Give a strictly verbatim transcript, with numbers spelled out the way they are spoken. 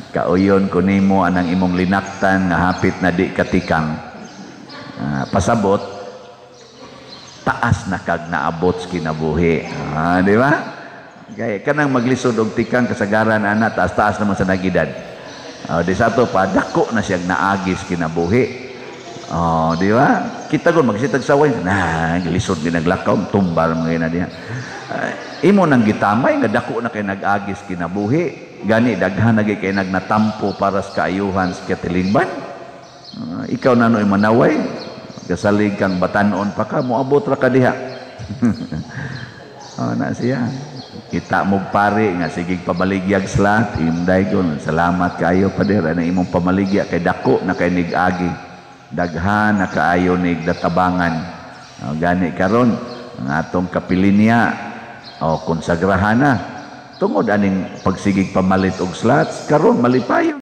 kauyon ko nimo anang imong linaktan nga hapit na di katikang. Uh, pasabot taas na kag naabot sa kinabuhi. Ah, di ba? Kaya kanang maglisod og tikang kasagaran ana taas-taas naman sa nagidad. Oh, di sa to pa dako na siyang naagis kinabuhi. Oh, di ba? Kita kon magsitag saway na lisod ginaglakaw tumbal mga ina diha. Uh, imo nang gitamay nga dako na kay nag-agis kinabuhi. Gani daghan nagay kay nagnatampo para sa kaayuhan sa katilingban. Uh, ikaw nanoy manaway kasalig kang batanon pa ka moabot ra ka diha. Oh na siya. Kita mo pare nga sige pabaligyag slat imday kon salamat kaayo pader ana imong pamaligya kay dako na kay nigagi daghan na kaayo nig databangan. Oh, gani karon ang atong kapilinya o oh, konsagrahan na tungod aning pagsigig pamalit og slots karon malipayon.